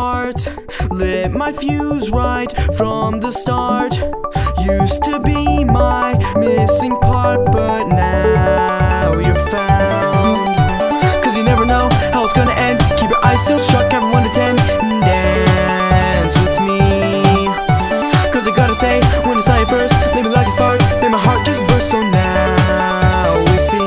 heart, lit my fuse right from the start. Used to be my missing part, but now you're found. Cause you never know how it's gonna end. Keep your eyes still shut, count from 1 to 10 and dance with me. Cause I gotta say, when I saw you first, made me like a spark, made my heart just burst. So now we sing.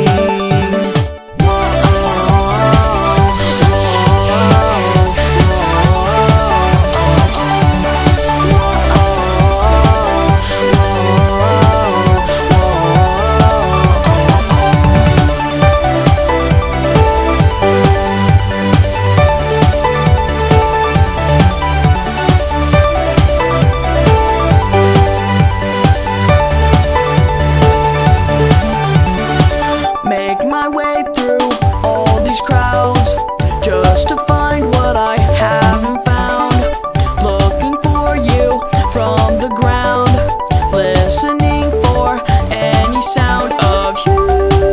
Make my way through all these crowds just to find what I haven't found. Looking for you from the ground, listening for any sound of you.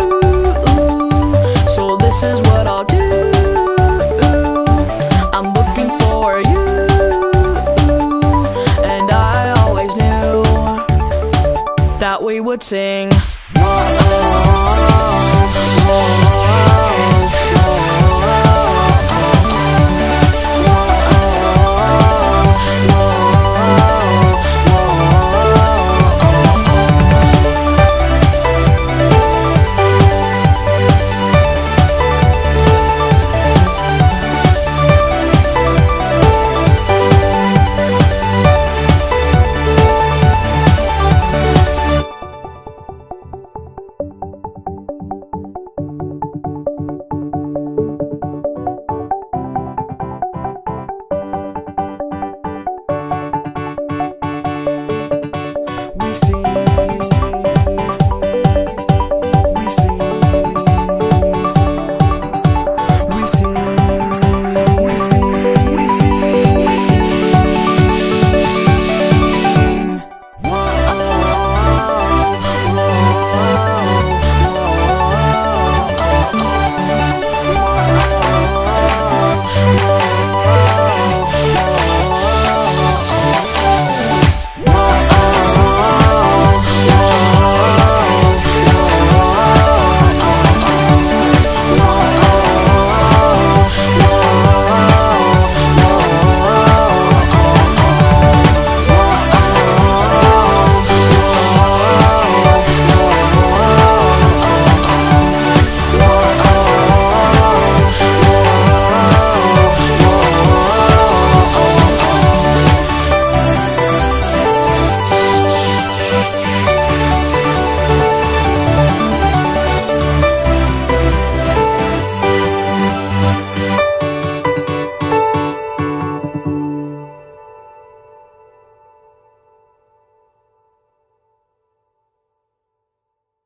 So this is what I'll do. I'm looking for you, and I always knew that we would sing.